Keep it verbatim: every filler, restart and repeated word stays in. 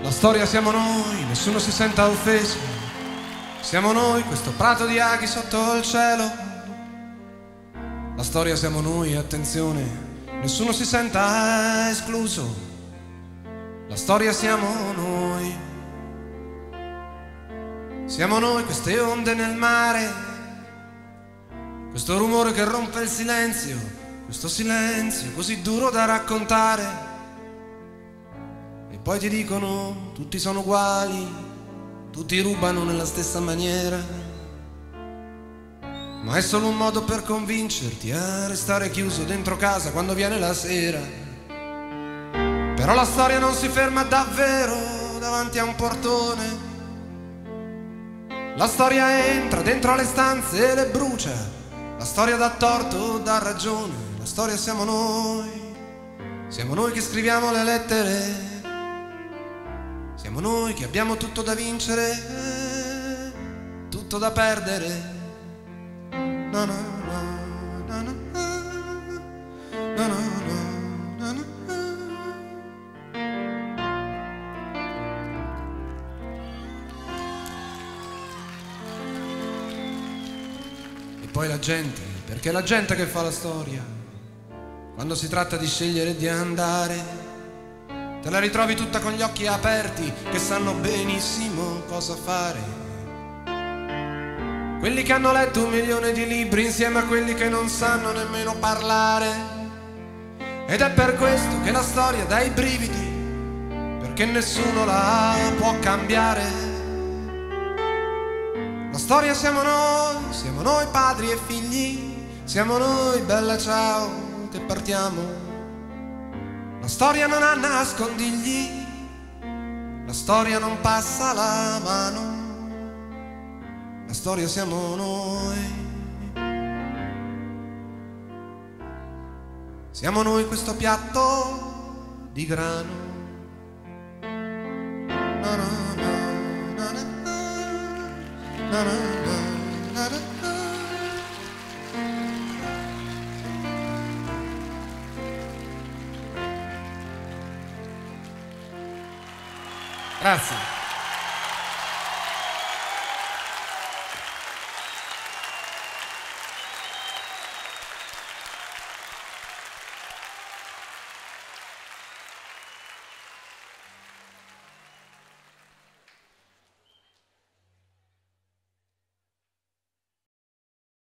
La storia siamo noi, nessuno si senta offeso. Siamo noi, questo prato di aghi sotto il cielo. La storia siamo noi, attenzione, nessuno si senta escluso. La storia siamo noi. Siamo noi, queste onde nel mare, questo rumore che rompe il silenzio, questo silenzio così duro da raccontare. E poi ti dicono tutti sono uguali, tutti rubano nella stessa maniera, ma è solo un modo per convincerti a restare chiuso dentro casa quando viene la sera. Però la storia non si ferma davvero davanti a un portone. La storia entra dentro le stanze e le brucia. La storia dà torto, dà ragione. La storia siamo noi. Siamo noi che scriviamo le lettere. Siamo noi che abbiamo tutto da vincere, tutto da perdere. No, no, no, no, no, no, no, no, no. E poi la gente, perché è la gente che fa la storia. Quando si tratta di scegliere di andare, te la ritrovi tutta con gli occhi aperti, che sanno benissimo cosa fare. Quelli che hanno letto un milione di libri insieme a quelli che non sanno nemmeno parlare. Ed è per questo che la storia dà i brividi, perché nessuno la può cambiare. La storia siamo noi, siamo noi padri e figli, siamo noi, bella ciao, che partiamo. La storia non ha nascondigli, la storia non passa la mano, la storia siamo noi. Siamo noi questo piatto di grano. Na na na na na na na na na. Grazie.